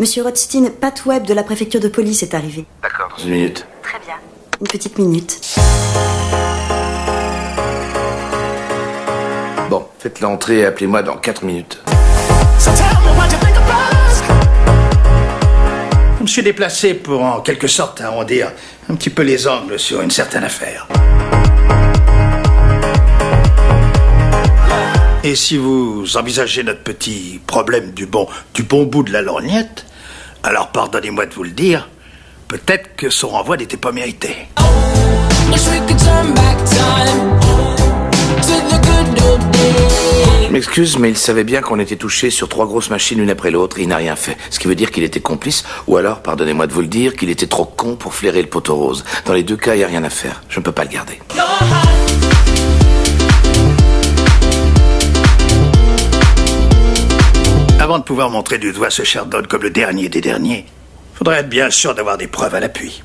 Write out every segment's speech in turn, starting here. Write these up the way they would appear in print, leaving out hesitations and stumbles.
Monsieur Rothstein, Pat Webb de la préfecture de police est arrivé. D'accord, dans 1 minute. Très bien. Une petite minute. Bon, faites l'entrée et appelez-moi dans 4 minutes. Je me suis déplacé pour en quelque sorte arrondir un petit peu les angles sur une certaine affaire. Et si vous envisagez notre petit problème du bon bout de la lorgnette, alors pardonnez-moi de vous le dire, peut-être que son renvoi n'était pas mérité. Je m'excuse, mais il savait bien qu'on était touché sur 3 grosses machines l'une après l'autre et il n'a rien fait. Ce qui veut dire qu'il était complice, ou alors, pardonnez-moi de vous le dire, qu'il était trop con pour flairer le poteau rose. Dans les 2 cas, il n'y a rien à faire. Je ne peux pas le garder. Avant de pouvoir montrer du doigt ce Sherdon comme le dernier des derniers, faudrait être bien sûr d'avoir des preuves à l'appui.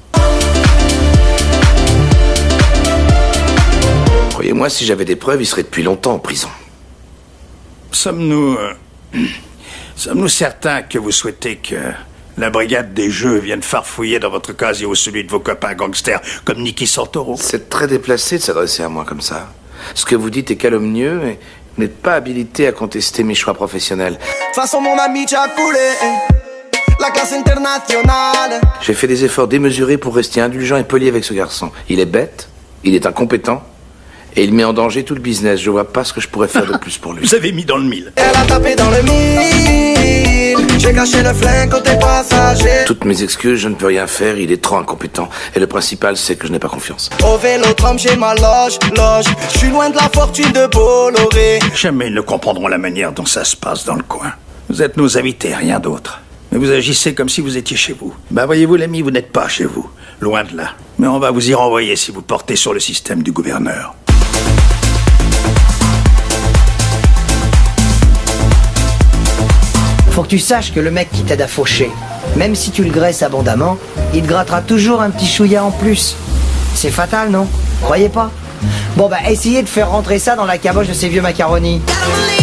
Croyez-moi, si j'avais des preuves, il serait depuis longtemps en prison. Sommes-nous certains que vous souhaitez que la brigade des jeux vienne farfouiller dans votre casier ou celui de vos copains gangsters comme Nicky Santoro? C'est très déplacé de s'adresser à moi comme ça. Ce que vous dites est calomnieux et vous n'êtes pas habilité à contester mes choix professionnels. De toute façon, mon ami, tu as coulé. La classe internationale. J'ai fait des efforts démesurés pour rester indulgent et poli avec ce garçon. Il est bête, il est incompétent, et il met en danger tout le business. Je vois pas ce que je pourrais faire de plus pour lui. Vous avez mis dans le mille. Elle a tapé dans le mille. J'ai caché le flingue côté passager. Toutes mes excuses, je ne peux rien faire, il est trop incompétent. Et le principal, c'est que je n'ai pas confiance. Au Vélodrome, j'ai ma loge. Je suis loin de la fortune de Bolloré. Jamais ils ne comprendront la manière dont ça se passe dans le coin. Vous êtes nos invités, rien d'autre. Mais vous agissez comme si vous étiez chez vous. Bah voyez-vous l'ami, vous n'êtes pas chez vous. Loin de là. Mais on va vous y renvoyer si vous portez sur le système du gouverneur. Faut que tu saches que le mec qui t'aide à faucher, même si tu le graisses abondamment, il te grattera toujours un petit chouïa en plus. C'est fatal, non? Croyez pas? Bon bah essayez de faire rentrer ça dans la caboche de ces vieux macaronis.